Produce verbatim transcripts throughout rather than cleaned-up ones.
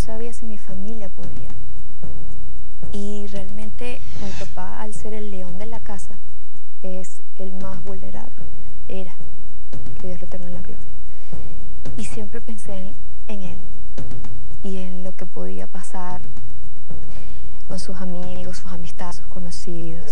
sabía si mi familia podía. Y realmente mi papá, al ser el león de la casa, es el más vulnerable. Era, que Dios lo tenga en la gloria. Y siempre pensé en, en él y en lo que podía pasar con sus amigos, sus amistades, sus conocidos.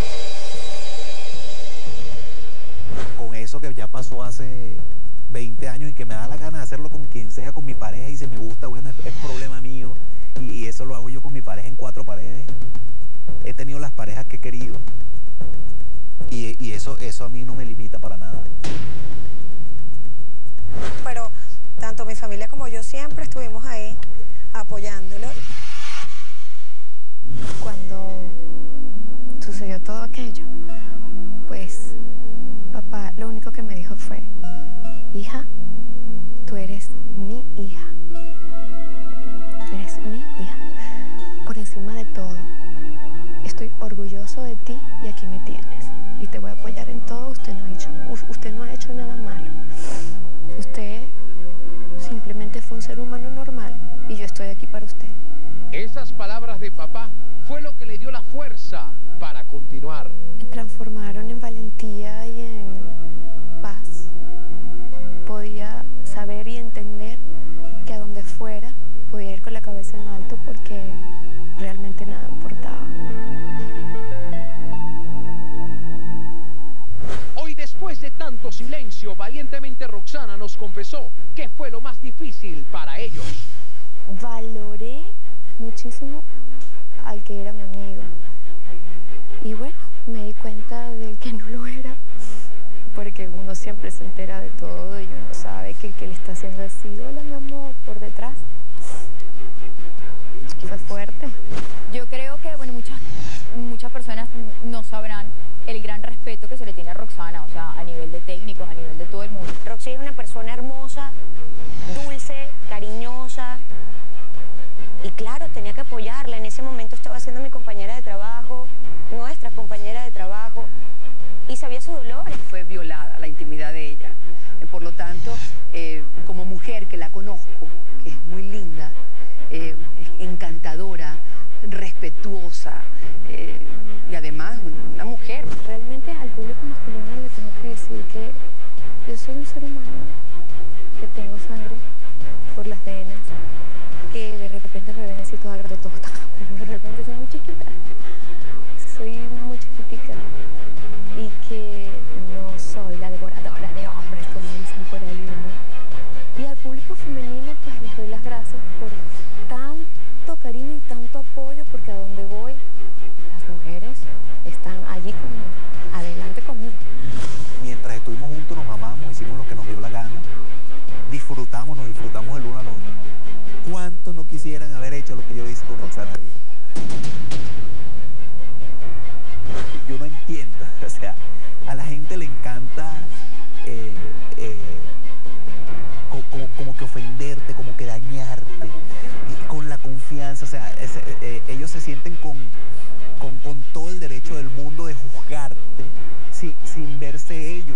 Con eso que ya pasó hace veinte años y que me da la gana de hacerlo con quien sea, con mi pareja, y si me gusta, bueno, es, es problema mío. Y, y eso lo hago yo con mi pareja en cuatro paredes. He tenido las parejas que he querido. Y, y eso, eso a mí no me limita para nada. Pero tanto mi familia como yo siempre estuvimos ahí apoyándolo. Cuando sucedió todo aquello, pues papá lo único que me dijo fue: hija, tú eres mi hija. Eres mi hija. Por encima de todo, estoy orgulloso de ti y aquí me tienes. Y te voy a apoyar en todo. Usted no ha hecho, usted no ha hecho nada malo. Usted simplemente fue un ser humano normal y yo estoy aquí para usted. Esas palabras de papá fue lo que le dio la fuerza para continuar. Me transformaron en valentía y en paz. Podía saber y entender que a donde fuera podía ir con la cabeza en alto porque realmente nada importaba. Hoy, después de tanto silencio, valientemente Roxana nos confesó que fue lo más difícil para ellos. Valoré muchísimo al que era mi amigo. Y bueno, me di cuenta del que no lo era, porque uno siempre se entera de todo y uno sabe que el que le está haciendo así, hola mi amor, por detrás. Fue fuerte. Yo creo que, bueno, muchas, muchas personas no sabrán el gran respeto que se le tiene a Roxana, o sea, a nivel de técnicos, a nivel de todo el mundo. Roxy es una persona hermosa, dulce, cariñosa. Y claro, tenía que apoyarla. En ese momento estaba siendo mi compañera de trabajo, nuestra compañera de trabajo, y sabía sus dolores. Fue violada la intimidad de ella. Por lo tanto, eh, como mujer que la conozco, que es muy linda, eh, encantadora, respetuosa, eh, y además una mujer. Realmente al público masculino le tengo que decir que yo soy un ser humano, que tengo sangre por las venas, que de repente me ven así toda grandotota, pero de repente soy muy chiquita, soy muy chiquitica y que no soy la devoradora de hombres, como dicen por ahí, ¿no? Y al público femenino pues les doy las gracias por tanto cariño y tanto apoyo, porque a donde voy, las mujeres están allí conmigo, adelante conmigo. Mientras estuvimos juntos nos amamos, hicimos lo que nos dio la gana, disfrutamos, nos disfrutamos el uno al otro. ¿Cuántos no quisieran haber hecho lo que yo hice con Roxana Díaz? Yo no entiendo, o sea, a la gente le encanta eh, eh, como, como que ofenderte, como que dañarte, y con la confianza, o sea, ese, eh, ellos se sienten con, con, con todo el derecho del mundo de juzgarte sin, sin verse ellos.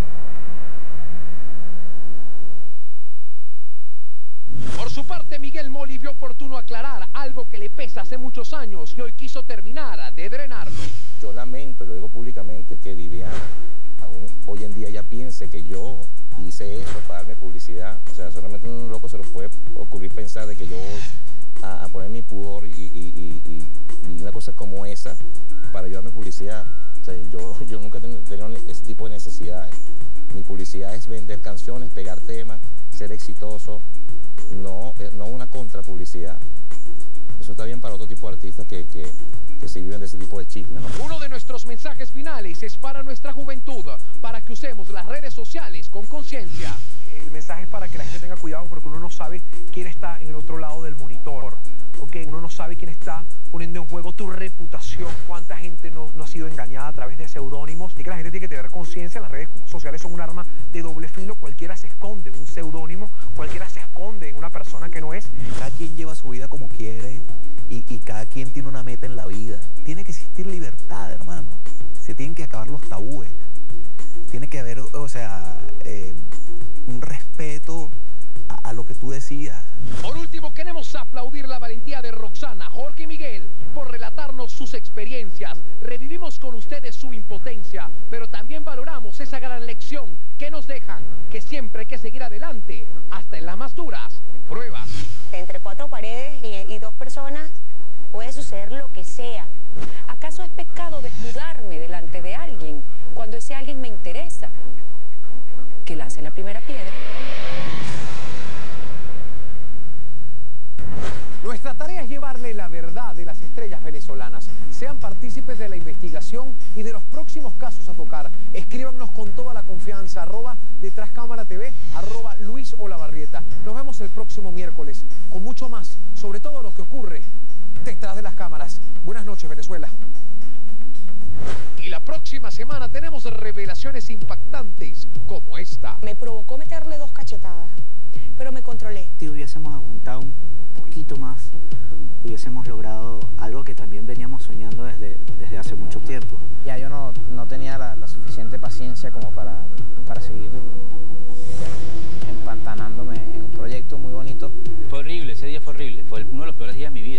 Por su parte, Miguel Moli vio oportuno aclarar algo que le pesa hace muchos años y hoy quiso terminar de drenarlo. Yo lamento, y lo digo públicamente, que Viviana aún hoy en día ya piense que yo hice eso para darme publicidad. O sea, solamente un loco se lo puede ocurrir pensar de que yo voy a, a poner mi pudor y, y, y, y, y una cosa como esa para yo darme publicidad. O sea, yo, yo nunca he tenido ese tipo de necesidades. Mi publicidad es vender canciones, pegar temas, ser exitoso. No, no una contrapublicidad. Eso está bien para otro tipo de artistas que, que, que se viven de ese tipo de chismes, ¿no? Uno de nuestros mensajes finales es para nuestra juventud, para que usemos las redes sociales con conciencia. El mensaje es para que la gente tenga cuidado porque uno no sabe quién está en el otro lado del monitor. ¿Okay? Uno no sabe quién está poniendo en juego tu reputación, cuánta gente no, no ha sido engañada a través de seudónimos. Y que la gente tiene que tener conciencia, las redes sociales son un arma de doble filo, cualquiera se esconde en un seudónimo, cualquiera se esconde en una persona que no es. Cada quien lleva su vida como quiere y, y cada quien tiene una meta en la vida. Tiene que existir libertad, hermano. Se tienen que acabar los tabúes. Tiene que haber, o sea, eh, un respeto a, a lo que tú decidas. Por último, queremos aplaudir la valentía circunstancias. Revivimos con ustedes su impotencia, pero también valoramos esa gran lección que nos dejan, que siempre hay que seguir adelante, hasta en las más duras pruebas. Entre cuatro paredes y, y dos personas puede suceder lo que sea. ¿Acaso es pecado desnudarme delante de alguien cuando ese alguien me interesa? Que lance la primera piedra. Nuestra tarea es llevarle la verdad de las estrellas venezolanas. Sean partícipes de la investigación y de los próximos casos a tocar. Escríbanos con toda la confianza, arroba Detrás Cámara T V, arroba Luis Olavarrieta. Nos vemos el próximo miércoles con mucho más sobre todo lo que ocurre detrás de las cámaras. Buenas noches, Venezuela. Y la próxima semana tenemos revelaciones impactantes como esta. Me provocó meterle dos cachetadas, pero me controlé. Si hubiésemos aguantado un poquito más, hubiésemos logrado algo que también veníamos soñando desde, desde hace mucho tiempo. Ya yo no, no tenía la, la suficiente paciencia como para, para seguir empantanándome en un proyecto muy bonito. Fue horrible, ese día fue horrible, fue uno de los peores días de mi vida.